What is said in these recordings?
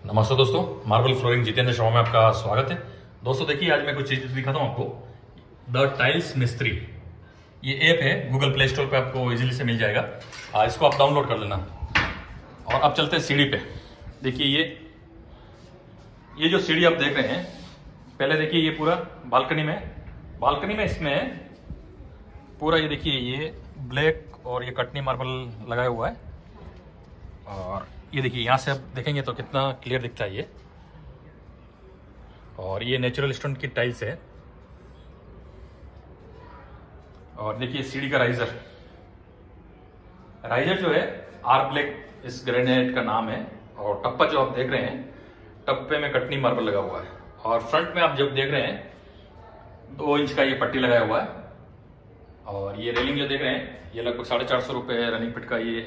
नमस्ते दोस्तों, marble flooring Jitendra Sharma में आपका स्वागत है। दोस्तों देखिए, आज मैं कुछ चीज़ दिखाता हूँ आपको। द टाइल्स मिस्त्री, ये ऐप है, गूगल प्ले स्टोर पे आपको इजीली से मिल जाएगा। इसको आप डाउनलोड कर लेना। और अब चलते हैं सीढ़ी पे। देखिए ये जो सीढ़ी आप देख रहे हैं, पहले देखिए ये पूरा बालकनी में इसमें पूरा ये देखिए ये ब्लैक और ये कटनी मार्बल लगाया हुआ है। और ये देखिए यहाँ से आप देखेंगे तो कितना क्लियर दिखता है ये। और ये नेचुरल स्टोन की टाइल्स है। और देखिए सीढ़ी का राइजर जो है आर ब्लैक इस ग्रेनाइट का नाम है। और टप्पा जो आप देख रहे हैं, टप्पे में कटनी मार्बल लगा हुआ है। और फ्रंट में आप जब देख रहे हैं 2 इंच का ये पट्टी लगाया हुआ है। और ये रेलिंग जो देख रहे हैं, ये लगभग 450 रुपये रनिंग फिट का ये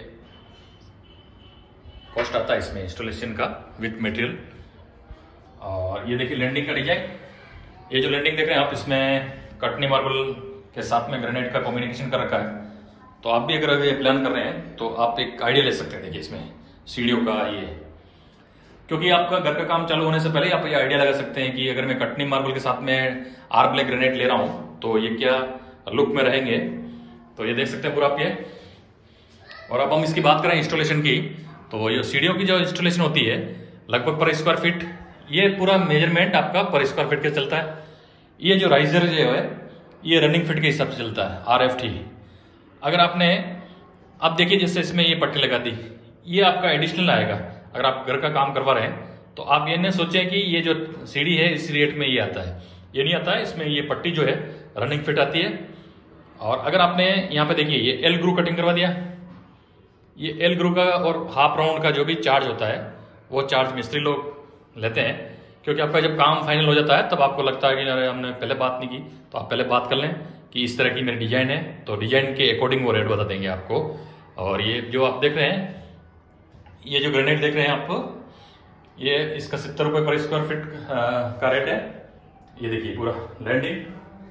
कॉस्ट आता है इसमें इंस्टॉलेशन का विथ मटेरियल। और ये देखिए लैंडिंग का डिजाइन। ये जो लैंडिंग देख रहे हैं आप, इसमें कटनी मार्बल के साथ में ग्रेनाइट का कॉम्बिनेशन कर रखा है। तो आप भी अगर ये प्लान कर रहे हैं तो आप एक आइडिया ले सकते हैं। देखिए इसमें सीढ़ियों का ये, क्योंकि आपका घर का काम चालू होने से पहले आप ये आइडिया लगा सकते हैं कि अगर मैं कटनी मार्बल के साथ में आर ब्लैक ग्रेनाइट ले रहा हूँ तो ये क्या लुक में रहेंगे। तो ये देख सकते हैं पूरा आप ये। और अब हम इसकी बात करें इंस्टॉलेशन की, तो ये सीढ़ियों की जो इंस्टॉलेशन होती है लगभग पर स्क्वायर फीट, ये पूरा मेजरमेंट आपका पर स्क्वायर फीट के चलता है। ये जो राइजर जो है ये रनिंग फिट के हिसाब से चलता है, RFT। अगर आपने अब देखिए जैसे इसमें ये पट्टी लगा दी, ये आपका एडिशनल आएगा। अगर आप घर का काम करवा रहे हैं तो आप ये नहीं सोचें कि ये जो सीढ़ी है इस रेट में ये आता है, ये नहीं आता है। इसमें ये पट्टी जो है रनिंग फिट आती है। और अगर आपने यहाँ पे देखिए ये एल ग्रू कटिंग करवा दिया, ये एल ग्रू का और हाफ राउंड का जो भी चार्ज होता है वो चार्ज मिस्त्री लोग लेते हैं। क्योंकि आपका जब काम फाइनल हो जाता है तब आपको लगता है कि अरे हमने पहले बात नहीं की, तो आप पहले बात कर लें कि इस तरह की मेरी डिजाइन है, तो डिजाइन के अकॉर्डिंग वो रेट बता देंगे आपको। और ये जो आप देख रहे हैं, ये जो ग्रेनाइट देख रहे हैं आप, ये इसका 70 रुपये पर स्क्वायर फीट का रेट है। ये देखिए पूरा लैंडिंग।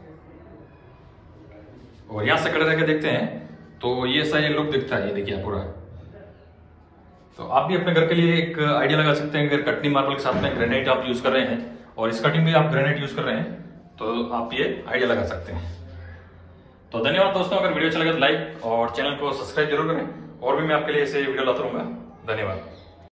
और यहाँ से खड़े रह के देखते हैं तो ये सा ये लुक दिखता है। ये देखिए पूरा। तो आप भी अपने घर के लिए एक आइडिया लगा सकते हैं। अगर कटनी मार्बल के साथ में ग्रेनाइट आप यूज कर रहे हैं और इस कटिंग में आप ग्रेनाइट यूज कर रहे हैं तो आप ये आइडिया लगा सकते हैं। तो धन्यवाद दोस्तों। अगर वीडियो अच्छा लगे तो लाइक और चैनल को सब्सक्राइब जरूर करें। और भी मैं आपके लिए ऐसे वीडियो लाता रहूंगा। धन्यवाद।